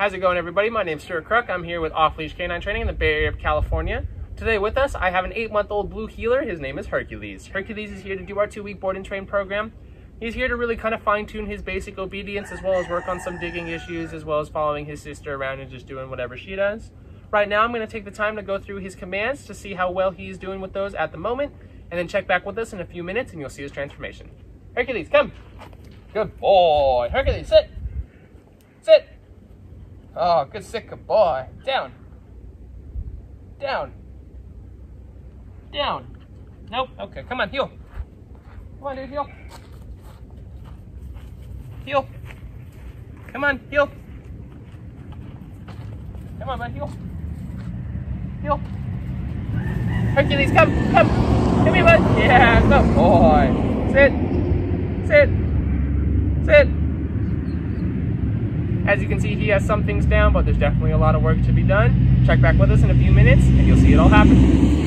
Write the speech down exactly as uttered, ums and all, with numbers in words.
How's it going, everybody? My name's Stuart Crook. I'm here with Off-Leash Canine Training in the Bay Area of California. Today with us, I have an eight-month-old blue heeler. His name is Hercules. Hercules is here to do our two-week board and train program. He's here to really kind of fine-tune his basic obedience, as well as work on some digging issues, as well as following his sister around and just doing whatever she does. Right now, I'm going to take the time to go through his commands to see how well he's doing with those at the moment, and then check back with us in a few minutes, and you'll see his transformation. Hercules, come. Good boy. Hercules, sit. Sit. Oh, good sit, good boy. Down. Down. Down. Nope. Okay, come on, heel. Come on, dude, heel. Heel. Come on, heel. Come on, bud, heel. Heel. Hercules, come, come. Come here, bud. Yeah, good boy. Sit. Sit. Sit. As you can see, he has some things down, but there's definitely a lot of work to be done. Check back with us in a few minutes, and you'll see it all happen.